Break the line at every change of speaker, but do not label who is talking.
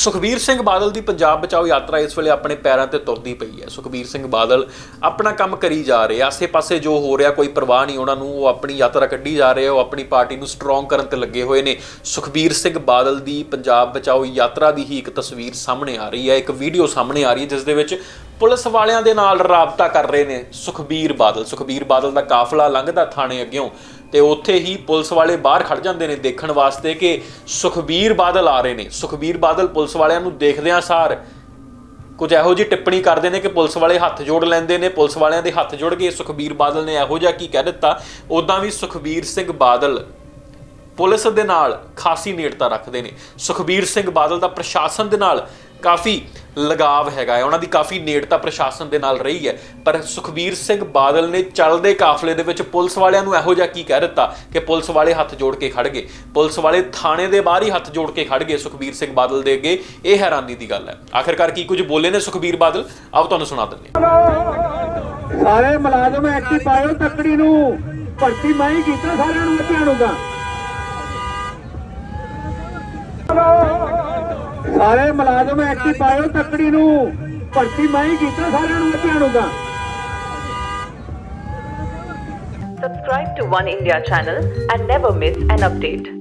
ਸੁਖਬੀਰ ਸਿੰਘ ਬਾਦਲ ਦੀ ਪੰਜਾਬ ਬਚਾਓ ਯਾਤਰਾ ਇਸ ਵੇਲੇ ਆਪਣੇ ਪੈਰਾਂ ਤੇ ਤੁਰਦੀ ਪਈ ਹੈ। ਸੁਖਬੀਰ ਸਿੰਘ ਬਾਦਲ ਆਪਣਾ ਕੰਮ ਕਰੀ ਜਾ ਰਹੇ, ਆਸੇ-ਪਾਸੇ ਜੋ ਹੋ ਰਿਹਾ ਕੋਈ ਪਰਵਾਹ ਨਹੀਂ ਉਹਨਾਂ ਨੂੰ। ਉਹ ਆਪਣੀ ਯਾਤਰਾ ਕੱਢੀ ਜਾ ਰਹੇ, ਉਹ ਆਪਣੀ ਪਾਰਟੀ ਨੂੰ ਸਟਰੋਂਗ ਕਰਨ ਤੇ ਲੱਗੇ ਹੋਏ ਨੇ। ਸੁਖਬੀਰ ਸਿੰਘ ਬਾਦਲ ਦੀ ਪੰਜਾਬ ਬਚਾਓ ਯਾਤਰਾ ਦੀ ਹੀ ਇੱਕ ਤਸਵੀਰ ਸਾਹਮਣੇ ਆ ਰਹੀ ਹੈ, ਇੱਕ ਵੀਡੀਓ ਸਾਹਮਣੇ ਆ ਰਹੀ ਹੈ ਜਿਸ ਦੇ ਵਿੱਚ ਪੁਲਿਸ ਵਾਲਿਆਂ ਦੇ ਨਾਲ ਰਾਬਤਾ ਕਰ ਰਹੇ ਨੇ ਸੁਖਬੀਰ ਬਾਦਲ ਦਾ ਕਾਫਲਾ ਲੰਘਦਾ ਥਾਣੇ ਅੱਗਿਓਂ ਤੇ ਉੱਥੇ ਹੀ ਪੁਲਿਸ ਵਾਲੇ ਬਾਹਰ ਖੜ ਜਾਂਦੇ ਨੇ ਦੇਖਣ ਵਾਸਤੇ ਕਿ ਸੁਖਬੀਰ ਬਾਦਲ ਆ ਰਹੇ ਨੇ। ਸੁਖਬੀਰ ਬਾਦਲ ਪੁਲਿਸ ਵਾਲਿਆਂ ਨੂੰ ਦੇਖਦਿਆਂ ਸਾਰ ਕੁਝ ਇਹੋ ਜਿਹੀ ਟਿੱਪਣੀ ਕਰਦੇ ਨੇ ਕਿ ਪੁਲਿਸ ਵਾਲੇ ਹੱਥ ਜੋੜ ਲੈਂਦੇ ਨੇ। ਪੁਲਿਸ ਵਾਲਿਆਂ ਦੇ ਹੱਥ ਜੁੜ ਗਏ। ਸੁਖਬੀਰ ਬਾਦਲ ਨੇ ਇਹੋ ਜਿਹਾ ਕੀ ਕਹਿ ਦਿੱਤਾ। ਉੱਦਾਂ ਵੀ ਸੁਖਬੀਰ ਸਿੰਘ ਬਾਦਲ ਪੁਲਿਸ ਦੇ ਨਾਲ ਖਾਸੀ ਨੇੜਤਾ ਰੱਖਦੇ ਨੇ। ਸੁਖਬੀਰ ਸਿੰਘ ਬਾਦਲ ਦਾ ਪ੍ਰਸ਼ਾਸਨ ਦੇ ਨਾਲ ਕਾਫੀ ਲਗਾਵ ਹੈਗਾ ਹੈ, ਉਹਨਾਂ ਦੀ ਕਾਫੀ ਨੇੜਤਾ ਪ੍ਰਸ਼ਾਸਨ ਦੇ ਨਾਲ ਰਹੀ ਹੈ। ਪਰ ਸੁਖਬੀਰ ਸਿੰਘ ਬਾਦਲ ਨੇ ਚੱਲਦੇ ਕਾਫਲੇ ਦੇ ਵਿੱਚ ਪੁਲਿਸ ਵਾਲਿਆਂ ਨੂੰ ਇਹੋ ਜਿਹਾ ਕੀ ਕਹਿ ਦਿੱਤਾ ਕਿ ਪੁਲਿਸ ਵਾਲੇ ਹੱਥ ਜੋੜ ਕੇ ਖੜ ਗਏ। ਪੁਲਿਸ ਵਾਲੇ ਥਾਣੇ ਦੇ ਬਾਹਰ ਹੀ ਹੱਥ ਜੋੜ ਕੇ ਖੜ ਗਏ ਸੁਖਬੀਰ ਸਿੰਘ ਬਾਦਲ ਦੇ ਅੱਗੇ। ਇਹ ਹੈਰਾਨੀ ਦੀ ਗੱਲ ਹੈ। ਆਖਿਰਕਾਰ ਕੀ ਕੁਝ ਬੋਲੇ ਨੇ ਸੁਖਬੀਰ ਬਾਦਲ, ਆਓ ਤੁਹਾਨੂੰ ਸੁਣਾ ਦਿੰਦੇ ਹਾਂ।
ਸਾਰੇ ਮੁਲਾਜ਼ਮ ਐਕਟੀ ਪਾਇਓ ਤੱਕੜੀ ਨੂੰ, ਭਰਤੀ ਮੈਂ ਹੀ ਕੀਤਾ ਸਾਰਿਆਂ ਨੂੰ ਬੱਚਿਆਂ ਨੂੰ ਤਾਂ। ਸਾਰੇ ਮੁਲਾਜ਼ਮ ਐਕਟੀ ਪਾਇਓ ਤੱਕੜੀ ਨੂੰ, ਭਰਤੀ ਮੈਂ ਹੀ ਕੀਤਾ ਸਾਰਿਆਂ ਨੂੰ ਬੱਚਿਆਂ ਨੂੰ ਤਾਂ।
Subscribe to One India channel and never miss an update.